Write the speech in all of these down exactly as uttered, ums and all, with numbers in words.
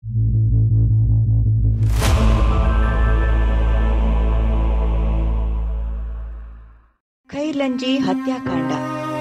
ಖೈರ್ಲಂಜಿ ಹತ್ಯಾಕಾಂಡ.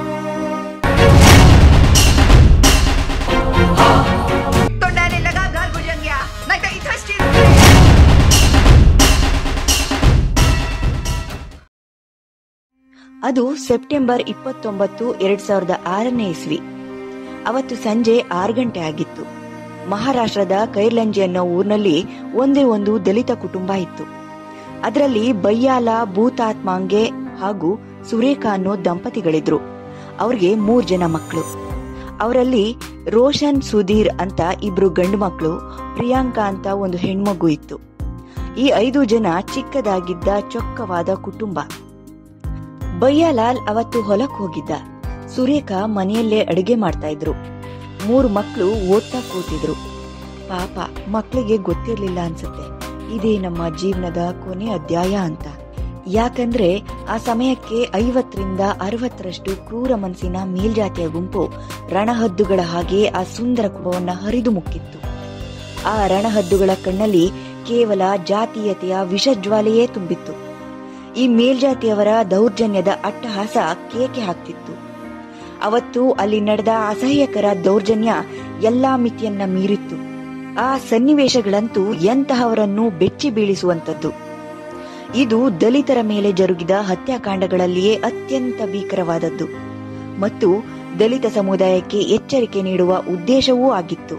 ಅದು ಸೆಪ್ಟೆಂಬರ್ ಇಪ್ಪತ್ತೊಂಬತ್ತು ಎರಡ್ ಸಾವಿರದ ಆರನೇ ಇಸ್ವಿ. ಅವತ್ತು ಸಂಜೆ ಆರು ಗಂಟೆ ಆಗಿತ್ತು. ಮಹಾರಾಷ್ಟ್ರದ ಖೈರ್ಲಂಜಿ ಅನ್ನೋ ಊರಿನಲ್ಲಿ ಒಂದೇ ಒಂದು ದಲಿತ ಕುಟುಂಬ ಇತ್ತು. ಅದರಲ್ಲಿ ಬಯ್ಯಾಲ ಭೂತಾತ್ಮಾಂಗೆ ಹಾಗೂ ಸುರೇಖಾ ಅನ್ನೋ ದಂಪತಿಗಳಿದ್ರು. ಅವ್ರಿಗೆ ಮೂರ್ ಜನ ಮಕ್ಕಳು. ಅವರಲ್ಲಿ ರೋಷನ್ ಸುಧೀರ್ ಅಂತ ಇಬ್ರು ಗಂಡು ಮಕ್ಕಳು, ಪ್ರಿಯಾಂಕಾ ಅಂತ ಒಂದು ಹೆಣ್ಮಗು ಇತ್ತು. ಈ ಐದು ಜನ ಚಿಕ್ಕದಾಗಿದ್ದ ಚೊಕ್ಕವಾದ ಕುಟುಂಬ. ಬಯ್ಯಾಲಾಲ್ ಅವತ್ತು ಹೊಲಕ್ ಹೋಗಿದ್ದ. ಸುರೇಖಾ ಮನೆಯಲ್ಲೇ ಅಡುಗೆ ಮಾಡ್ತಾ ಇದ್ರು. ಮೂರು ಮಕ್ಕಳು ಓದ್ತಾ ಕೂತಿದ್ರು. ಪಾಪ, ಮಕ್ಕಳಿಗೆ ಗೊತ್ತಿರ್ಲಿಲ್ಲ ಅನ್ಸುತ್ತೆ ಇದೇ ನಮ್ಮ ಜೀವನದ ಕೊನೆ ಅಧ್ಯಾಯ ಅಂತ. ಯಾಕಂದ್ರೆ ಆ ಸಮಯಕ್ಕೆ ಐವತ್ತರಿಂದ ಅರವತ್ತರಷ್ಟು ಕ್ರೂರ ಮನಸ್ಸಿನ ಮೇಲ್ಜಾತಿಯ ಗುಂಪು ರಣಹದ್ದುಗಳ ಹಾಗೆ ಆ ಸುಂದರ ಕುಟುಂಬವನ್ನ ಹರಿದು ಮುಕ್ಕಿತ್ತು. ಆ ರಣಹದ್ದುಗಳ ಕಣ್ಣಲ್ಲಿ ಕೇವಲ ಜಾತೀಯತೆಯ ವಿಷಜ್ವಾಲೆಯೇ ತುಂಬಿತ್ತು. ಈ ಮೇಲ್ಜಾತಿಯವರ ದೌರ್ಜನ್ಯದ ಅಟ್ಟಹಾಸ ಕೇಕೆ ಹಾಕ್ತಿತ್ತು. ಅವತ್ತು ಅಲ್ಲಿ ನಡೆದ ಅಸಹ್ಯಕರ ದೌರ್ಜನ್ಯ ಎಲ್ಲಾ ಮಿತಿಯನ್ನ ಮೀರಿತ್ತು. ಆ ಸನ್ನಿವೇಶಗಳಂತೂ ಎಂತಹವರನ್ನು ಬೆಚ್ಚಿ ಬೀಳಿಸುವಂತದ್ದು. ಇದು ದಲಿತರ ಮೇಲೆ ಜರುಗಿದ ಹತ್ಯಾಕಾಂಡಗಳಲ್ಲಿಯೇ ಅತ್ಯಂತ ಭೀಕರವಾದದ್ದು ಮತ್ತು ದಲಿತ ಸಮುದಾಯಕ್ಕೆ ಎಚ್ಚರಿಕೆ ನೀಡುವ ಉದ್ದೇಶವೂ ಆಗಿತ್ತು.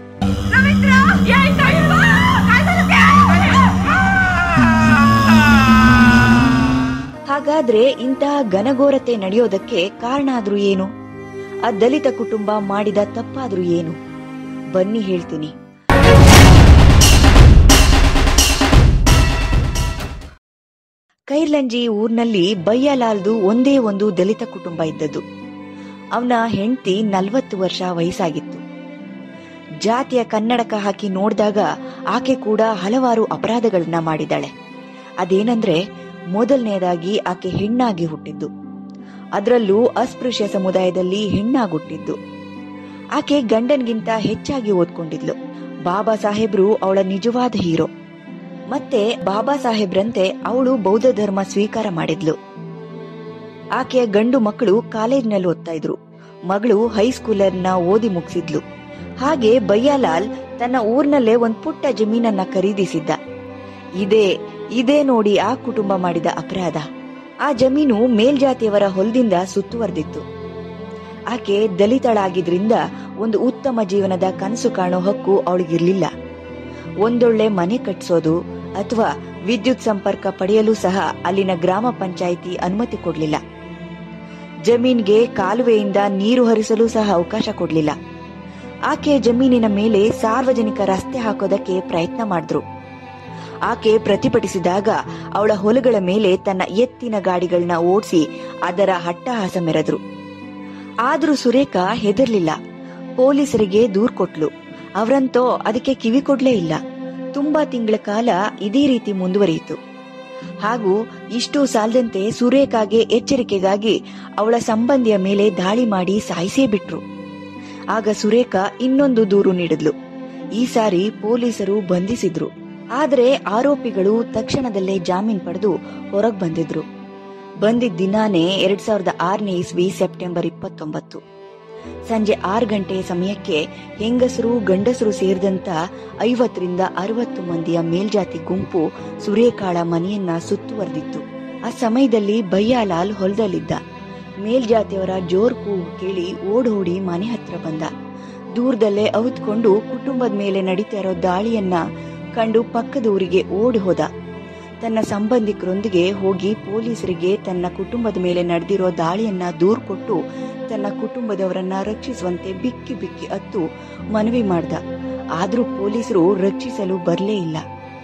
ಹಾಗಾದ್ರೆ ಇಂತಹ ಘನಘೋರತೆ ನಡೆಯೋದಕ್ಕೆ ಕಾರಣ ಆದ್ರೂ ಏನು? ಆ ದಲಿತ ಕುಟುಂಬ ಮಾಡಿದ ತಪ್ಪಾದ್ರೂ ಏನು? ಬನ್ನಿ ಹೇಳ್ತೀನಿ. ಖೈರ್ಲಂಜಿ ಊರ್ನಲ್ಲಿ ಬಯ್ಯಾಲಾಲ್ದು ಒಂದೇ ಒಂದು ದಲಿತ ಕುಟುಂಬ ಇದ್ದದ್ದು. ಅವನ ಹೆಂಡತಿ ನಲ್ವತ್ತು ವರ್ಷ ವಯಸ್ಸಾಗಿತ್ತು. ಜಾತಿಯ ಕನ್ನಡಕ ಹಾಕಿ ನೋಡಿದಾಗ ಆಕೆ ಕೂಡ ಹಲವಾರು ಅಪರಾಧಗಳನ್ನ ಮಾಡಿದಾಳೆ. ಅದೇನಂದ್ರೆ, ಮೊದಲನೇದಾಗಿ ಆಕೆ ಹೆಣ್ಣಾಗಿ ಹುಟ್ಟಿದ್ದು, ಅದರಲ್ಲೂ ಅಸ್ಪೃಶ್ಯ ಸಮುದಾಯದಲ್ಲಿ ಹೆಣ್ಣಾಗುಟ್ಟಿದ್ದು. ಆಕೆ ಗಂಡನ್ಗಿಂತ ಹೆಚ್ಚಾಗಿ ಓದ್ಕೊಂಡಿದ್ಲು. ಬಾಬಾ ಸಾಹೇಬ್ರು ಅವಳ ನಿಜವಾದ ಹೀರೋ. ಮತ್ತೆ ಬಾಬಾ ಸಾಹೇಬ್ರಂತೆ ಅವಳು ಬೌದ್ಧ ಧರ್ಮ ಸ್ವೀಕಾರ ಮಾಡಿದ್ಲು. ಆಕೆಯ ಗಂಡು ಮಕ್ಕಳು ಕಾಲೇಜ್ನಲ್ಲಿ ಓದ್ತಾ ಇದ್ರು. ಮಗಳು ಹೈಸ್ಕೂಲರ್ನ ಓದಿ ಮುಗಿಸಿದ್ಲು. ಹಾಗೆ ಬಯ್ಯಾಲಾಲ್ ತನ್ನ ಊರ್ನಲ್ಲೇ ಒಂದ್ ಪುಟ್ಟ ಜಮೀನನ್ನ ಖರೀದಿಸಿದ್ದ. ಇದೇ ಇದೇ ನೋಡಿ ಆ ಕುಟುಂಬ ಮಾಡಿದ ಅಪರಾಧ. ಆ ಜಮೀನು ಮೇಲ್ಜಾತಿಯವರ ಹೊಲದಿಂದ ಸುತ್ತುವರೆದಿತ್ತು. ಆಕೆ ದಲಿತಳಾಗಿದ್ರಿಂದ ಒಂದು ಉತ್ತಮ ಜೀವನದ ಕನಸು ಕಾಣೋ ಹಕ್ಕು ಅವಳಿಗಿರ್ಲಿಲ್ಲ. ಒಂದೊಳ್ಳೆ ಮನೆ ಕಟ್ಸೋದು ಅಥವಾ ವಿದ್ಯುತ್ ಸಂಪರ್ಕ ಪಡೆಯಲು ಸಹ ಅಲ್ಲಿನ ಗ್ರಾಮ ಪಂಚಾಯಿತಿ ಅನುಮತಿ ಕೊಡ್ಲಿಲ್ಲ. ಜಮೀನ್ಗೆ ಕಾಲುವೆಯಿಂದ ನೀರು ಹರಿಸಲು ಸಹ ಅವಕಾಶ ಕೊಡ್ಲಿಲ್ಲ. ಆಕೆ ಜಮೀನಿನ ಮೇಲೆ ಸಾರ್ವಜನಿಕ ರಸ್ತೆ ಹಾಕೋದಕ್ಕೆ ಪ್ರಯತ್ನ ಮಾಡಿದ್ರು. ಆಕೆ ಪ್ರತಿಭಟಿಸಿದಾಗ ಅವಳ ಹೊಲಗಳ ಮೇಲೆ ತನ್ನ ಎತ್ತಿನ ಗಾಡಿಗಳನ್ನ ಓಡಿಸಿ ಅದರ ಹಟ್ಟಹಾಸ ಮೆರೆದ್ರು. ಆದ್ರೂ ಸುರೇಖಾ ಹೆದರ್ಲಿಲ್ಲ. ಪೊಲೀಸರಿಗೆ ದೂರ್ ಕೊಟ್ಲು. ಅವರಂತೋ ಅದಕ್ಕೆ ಕಿವಿ ಕೊಡ್ಲೇ ಇಲ್ಲ. ತುಂಬಾ ತಿಂಗಳ ಕಾಲ ಇದೇ ರೀತಿ ಮುಂದುವರಿಯಿತು. ಹಾಗೂ ಇಷ್ಟು ಸಾಲದಂತೆ ಸುರೇಖಾಗೆ ಎಚ್ಚರಿಕೆಗಾಗಿ ಅವಳ ಸಂಬಂಧಿಯ ಮೇಲೆ ದಾಳಿ ಮಾಡಿ ಸಾಯಿಸೇ ಬಿಟ್ರು. ಆಗ ಸುರೇಖಾ ಇನ್ನೊಂದು ದೂರು ನೀಡಿದ್ಲು. ಈ ಸಾರಿ ಪೊಲೀಸರು ಬಂಧಿಸಿದ್ರು. ಆದರೆ ಆರೋಪಿಗಳು ತಕ್ಷಣದಲ್ಲೇ ಜಾಮೀನ್ ಪಡೆದು ಹೊರಗ್ ಬಂದಿದ್ರು. ಬಂದಿದ್ದ ದಿನಾನೇ ಎರಡ್ ಸಾವಿರದ ಆರನೇ ಇಸ್ವಿ ಸೆಪ್ಟೆಂಬರ್ ಇಪ್ಪತ್ತೊಂಬತ್ತು ಸಂಜೆ ಆರು ಗಂಟೆಯ ಸಮಯಕ್ಕೆ ಹೆಂಗಸರು ಗಂಡಸರು ಸೇರಿದಂತ ಐವತ್ತರಿಂದ ಅರವತ್ತು ಮಂದಿಯ ಮೇಲ್ಜಾತಿ ಗುಂಪು ಸುರೇಖಾಳ ಮನೆಯನ್ನ ಸುತ್ತುವರೆದಿತ್ತು. ಆ ಸಮಯದಲ್ಲಿ ಬಯ್ಯಾಲಾಲ್ ಹೊಲದಲ್ಲಿದ್ದ. ಮೇಲ್ಜಾತಿಯವರ ಜೋರ್ ಕೂಗು ಕೇಳಿ ಓಡೋಡಿ ಮನೆ ಹತ್ರ ಬಂದ. ದೂರದಲ್ಲೇ ಅವಿತ್ಕೊಂಡು ಕುಟುಂಬದ ಮೇಲೆ ನಡೀತಾ ಇರೋ ದಾಳಿಯನ್ನ ಕಂಡು ಪಕ್ಕದ ಊರಿಗೆ ಓಡಿ ಹೋದ. ತನ್ನ ಸಂಬಂಧಿಕರೊಂದಿಗೆ ಹೋಗಿ ಪೊಲೀಸರಿಗೆ ತನ್ನ ಕುಟುಂಬದ ಮೇಲೆ ನಡೆದಿರೋ ದಾಳಿಯನ್ನ ದೂರು ಕೊಟ್ಟು ತನ್ನ ಕುಟುಂಬದವರನ್ನ ರಕ್ಷಿಸುವಂತೆ ಬಿಕ್ಕಿ ಬಿಕ್ಕಿ ಅತ್ತು ಮನವಿ ಮಾಡ್ದ. ಆದ್ರೂ ಪೊಲೀಸರು ರಕ್ಷಿಸಲು ಬರ್ಲೇ ಇಲ್ಲ.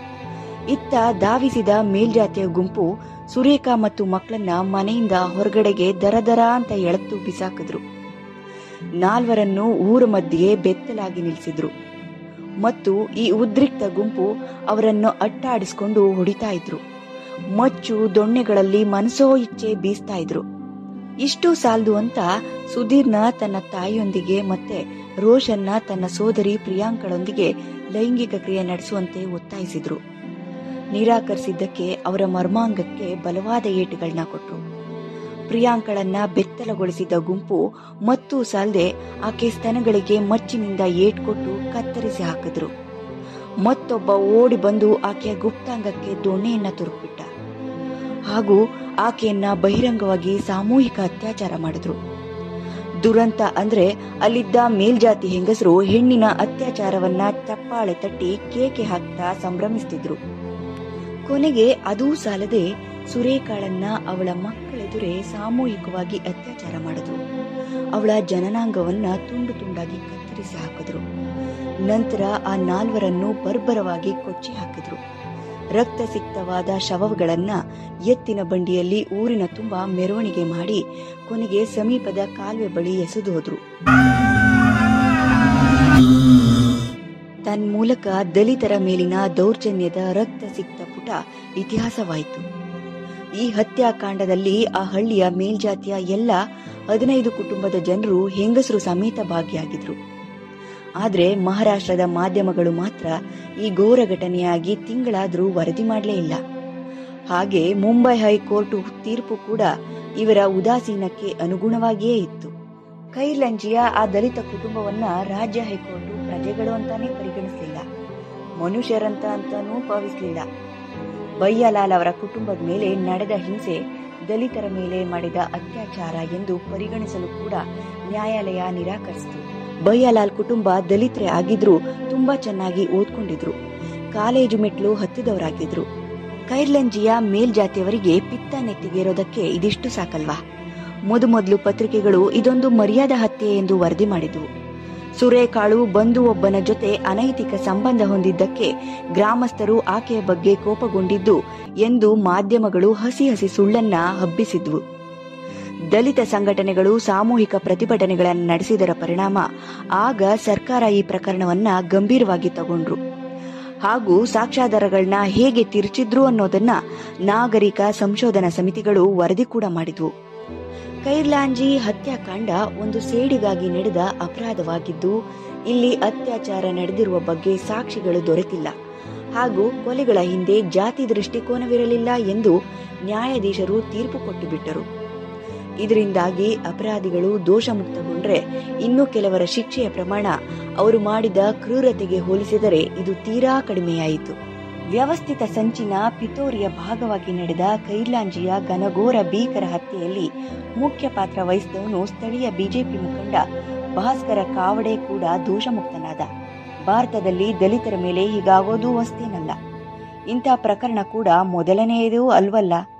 ಇತ್ತ ಧಾವಿಸಿದ ಮೇಲ್ಜಾತಿಯ ಗುಂಪು ಸುರೇಖಾ ಮತ್ತು ಮಕ್ಕಳನ್ನ ಮನೆಯಿಂದ ಹೊರಗಡೆಗೆ ದರದರ ಅಂತ ಎಳೆದು ಬಿಸಾಕಿದ್ರು. ನಾಲ್ವರನ್ನು ಊರ ಮಧ್ಯೆ ಬೆತ್ತಲಾಗಿ ನಿಲ್ಲಿಸಿದ್ರು ಮತ್ತು ಈ ಉದ್ರಿಕ್ತ ಗುಂಪು ಅವರನ್ನು ಅಟ್ಟಾಡಿಸಿಕೊಂಡು ಹೊಡಿತಾ ಇದ್ರು. ಮಚ್ಚು ದೊಣ್ಣೆಗಳಲ್ಲಿ ಮನಸೋ ಇಚ್ಛೆ ಬೀಸ್ತಾ ಇದ್ರು. ಇಷ್ಟು ಸಾಲದು ಅಂತ ಸುಧೀರ್ನ ತನ್ನ ತಾಯಿಯೊಂದಿಗೆ ಮತ್ತೆ ರೋಷನ್ನ ತನ್ನ ಸೋದರಿ ಪ್ರಿಯಾಂಕಳೊಂದಿಗೆ ಲೈಂಗಿಕ ಕ್ರಿಯೆ ನಡೆಸುವಂತೆ ಒತ್ತಾಯಿಸಿದ್ರು. ನಿರಾಕರಿಸಿದ್ದಕ್ಕೆ ಅವರ ಮರ್ಮಾಂಗಕ್ಕೆ ಬಲವಾದ ಏಟುಗಳನ್ನ ಕೊಟ್ರು. ಪ್ರಿಯಾಂಕಳನ್ನ ಬೆತ್ತಲಗೊಳಿಸಿದ ಗುಂಪು ಮತ್ತೂ ಸಾಲದೆ ಆಕೆ ಸ್ತನಗಳಿಗೆ ಮಚ್ಚಿನಿಂದ ಏಟ್ ಕೊಟ್ಟು ಕತ್ತರಿಸಿ ಹಾಕಿದ್ರು. ಮತ್ತೊಬ್ಬ ಓಡಿ ಬಂದು ಆಕೆಯ ಗುಪ್ತಾಂಗಕ್ಕೆ ದೊಣ್ಣೆಯನ್ನ ತುರುಕ್ಬಿಟ್ಟ ಹಾಗೂ ಆಕೆಯನ್ನ ಬಹಿರಂಗವಾಗಿ ಸಾಮೂಹಿಕ ಅತ್ಯಾಚಾರ ಮಾಡಿದ್ರು. ದುರಂತ ಅಂದ್ರೆ ಅಲ್ಲಿದ್ದ ಮೇಲ್ಜಾತಿ ಹೆಂಗಸರು ಹೆಣ್ಣಿನ ಅತ್ಯಾಚಾರವನ್ನ ಚಪ್ಪಾಳೆ ತಟ್ಟಿ ಕೇಕೆ ಹಾಕ್ತಾ ಸಂಭ್ರಮಿಸ್ತಿದ್ರು. ಕೊನೆಗೆ ಅದೂ ಸಾಲದೆ ಸುರೇಖಾಳನ್ನ ಅವಳ ಮಕ್ಕಳೆದುರೇ ಸಾಮೂಹಿಕವಾಗಿ ಅತ್ಯಾಚಾರ ಮಾಡಿದ್ರು. ಅವಳ ಜನನಾಂಗವನ್ನ ತುಂಡು ತುಂಡಾಗಿ ಕತ್ತರಿಸಿ ಹಾಕಿದ್ರು. ನಂತರ ಆ ನಾಲ್ವರನ್ನು ಬರ್ಬರವಾಗಿ ಕೊಚ್ಚಿ ಹಾಕಿದ್ರು. ರಕ್ತಸಿಕ್ತವಾದ ಶವಗಳನ್ನ ಎತ್ತಿನ ಬಂಡಿಯಲ್ಲಿ ಊರಿನ ತುಂಬಾ ಮೆರವಣಿಗೆ ಮಾಡಿ ಕೊನೆಗೆ ಸಮೀಪದ ಕಾಲುವೆ ಬಳಿ ಎಸೆದು ಹೋದ್ರು. ತನ್ಮೂಲಕ ದಲಿತರ ಮೇಲಿನ ದೌರ್ಜನ್ಯದ ರಕ್ತಸಿಕ್ತ ಪುಟ ಇತಿಹಾಸವಾಯಿತು. ಈ ಹತ್ಯಾಕಾಂಡದಲ್ಲಿ ಆ ಹಳ್ಳಿಯ ಮೇಲ್ಜಾತಿಯ ಎಲ್ಲ ಹದಿನೈದು ಕುಟುಂಬದ ಜನರು ಹೆಂಗಸರು ಸಮೇತ ಭಾಗಿಯಾಗಿದ್ರು. ಆದ್ರೆ ಮಹಾರಾಷ್ಟ್ರದ ಮಾಧ್ಯಮಗಳು ಮಾತ್ರ ಈ ಘೋರ ಘಟನೆಯಾಗಿ ತಿಂಗಳಾದ್ರೂ ವರದಿ ಮಾಡಲೇ ಇಲ್ಲ. ಹಾಗೆ ಮುಂಬೈ ಹೈಕೋರ್ಟ್ ತೀರ್ಪು ಕೂಡ ಇವರ ಉದಾಸೀನಕ್ಕೆ ಅನುಗುಣವಾಗಿಯೇ ಇತ್ತು. ಕೈರ್ಲಂಜಿಯ ಆ ದಲಿತ ಕುಟುಂಬವನ್ನ ರಾಜ್ಯ ಹೈಕೋರ್ಟ್ ಪ್ರಜೆಗಳು ಅಂತಾನೆ ಪರಿಗಣಿಸಲಿಲ್ಲ, ಮನುಷ್ಯರಂತ ಅಂತಾನೂ ಭಾವಿಸಲಿಲ್ಲ. ಬಯ್ಯಾಲಾಲ್ ಅವರ ಕುಟುಂಬದ ಮೇಲೆ ನಡೆದ ಹಿಂಸೆ ದಲಿತರ ಮೇಲೆ ಮಾಡಿದ ಅತ್ಯಾಚಾರ ಎಂದು ಪರಿಗಣಿಸಲು ಕೂಡ ನ್ಯಾಯಾಲಯ ನಿರಾಕರಿಸಿತು. ಬಯ್ಯಾಲಾಲ್ ಕುಟುಂಬ ದಲಿತರೇ ಆಗಿದ್ರು ತುಂಬಾ ಚೆನ್ನಾಗಿ ಓದ್ಕೊಂಡಿದ್ರು, ಕಾಲೇಜು ಮೆಟ್ಲು ಹತ್ತಿದವರಾಗಿದ್ರು. ಕೈರ್ಲಂಜಿಯ ಮೇಲ್ಜಾತಿಯವರಿಗೆ ಪಿತ್ತ ನೆತ್ತಿಗೇರೋದಕ್ಕೆ ಇದಿಷ್ಟು ಸಾಕಲ್ವಾ? ಮೊದಮೊದಲು ಪತ್ರಿಕೆಗಳು ಇದೊಂದು ಮರ್ಯಾದಾ ಹತ್ಯೆ ಎಂದು ವರದಿ ಮಾಡಿದ್ವು. ಸುರೇಖಾಳು ಬಂಧು ಒಬ್ಬನ ಜೊತೆ ಅನೈತಿಕ ಸಂಬಂಧ ಹೊಂದಿದ್ದಕ್ಕೆ ಗ್ರಾಮಸ್ಥರು ಆಕೆಯ ಬಗ್ಗೆ ಕೋಪಗೊಂಡಿದ್ದು ಎಂದು ಮಾಧ್ಯಮಗಳು ಹಸಿ ಹಸಿ ಸುಳ್ಳನ್ನ ಹಬ್ಬಿಸಿದ್ವು. ದಲಿತ ಸಂಘಟನೆಗಳು ಸಾಮೂಹಿಕ ಪ್ರತಿಭಟನೆಗಳನ್ನು ನಡೆಸಿದರ ಪರಿಣಾಮ ಆಗ ಸರ್ಕಾರ ಈ ಪ್ರಕರಣವನ್ನ ಗಂಭೀರವಾಗಿ ತಗೊಂಡ್ರು ಹಾಗೂ ಸಾಕ್ಷ್ಯಾಧಾರಗಳನ್ನ ಹೇಗೆ ತಿರುಚಿದ್ರು ಅನ್ನೋದನ್ನ ನಾಗರಿಕ ಸಂಶೋಧನಾ ಸಮಿತಿಗಳು ವರದಿ ಕೂಡ ಮಾಡಿದ್ವು. ಕೈರ್ಲಾಂಜಿ ಹತ್ಯಾಕಾಂಡ ಒಂದು ಸೇಡಿಗಾಗಿ ನಡೆದ ಅಪರಾಧವಾಗಿದ್ದು ಇಲ್ಲಿ ಅತ್ಯಾಚಾರ ನಡೆದಿರುವ ಬಗ್ಗೆ ಸಾಕ್ಷಿಗಳು ದೊರೆತಿಲ್ಲ ಹಾಗೂ ಕೊಲೆಗಳ ಹಿಂದೆ ಜಾತಿ ದೃಷ್ಟಿಕೋನವಿರಲಿಲ್ಲ ಎಂದು ನ್ಯಾಯಾಧೀಶರು ತೀರ್ಪು ಕೊಟ್ಟು ಬಿಟ್ಟರು. ಇದರಿಂದಾಗಿ ಅಪರಾಧಿಗಳು ದೋಷ ಮುಕ್ತಗೊಂಡ್ರೆ ಇನ್ನು ಕೆಲವರ ಶಿಕ್ಷೆಯ ಪ್ರಮಾಣ ಅವರು ಮಾಡಿದ ಕ್ರೂರತೆಗೆ ಹೋಲಿಸಿದರೆ ಇದು ತೀರಾ ಕಡಿಮೆಯಾಯಿತು. ವ್ಯವಸ್ಥಿತ ಸಂಚಿನ ಪಿತೋರಿಯ ಭಾಗವಾಗಿ ನಡೆದ ಕೈರ್ಲಾಂಜಿಯ ಘನಘೋರ ಭೀಕರ ಹತ್ಯೆಯಲ್ಲಿ ಮುಖ್ಯ ಪಾತ್ರ ವಹಿಸಿದವನು ಸ್ಥಳೀಯ ಬಿಜೆಪಿ ಮುಖಂಡ ಭಾಸ್ಕರ ಕಾವಡೆ ಕೂಡ ದೋಷಮುಕ್ತನಾದ. ಭಾರತದಲ್ಲಿ ದಲಿತರ ಮೇಲೆ ಹೀಗಾಗೋದು ಹೊಸ್ತೇನಲ್ಲ. ಇಂಥ ಪ್ರಕರಣ ಕೂಡ ಮೊದಲನೆಯದೂ ಅಲ್ವಲ್ಲ.